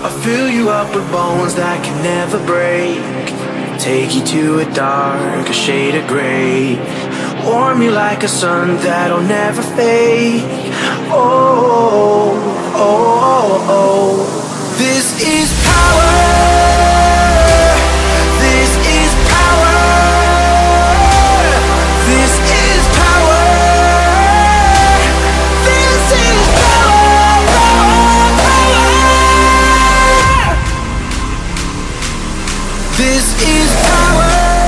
I fill you up with bones that can never break. Take you to a darker shade of gray. Warm you like a sun that'll never fade. Oh, oh, oh, oh. This is power. This is power. This is power. This is power, power, power. This is power.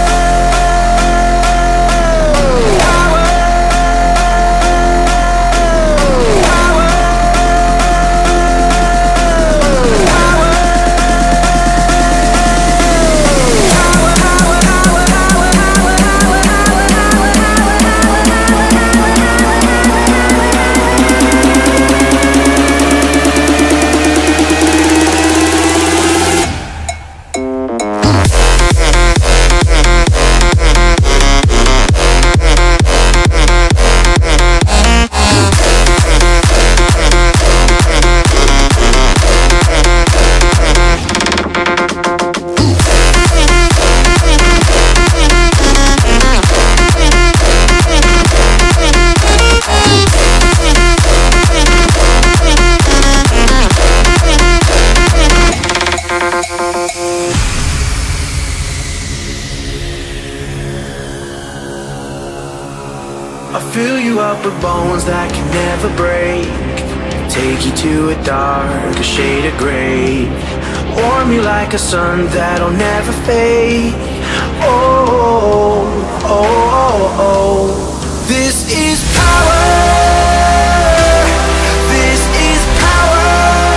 I fill you up with bones that can never break. Take you to a darker shade of gray. Warm you like a sun that'll never fade. Oh, oh, oh, oh. This is power. This is power.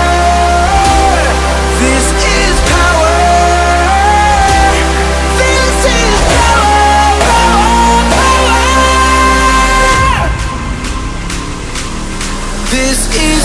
This is power. This is power, power, power. This is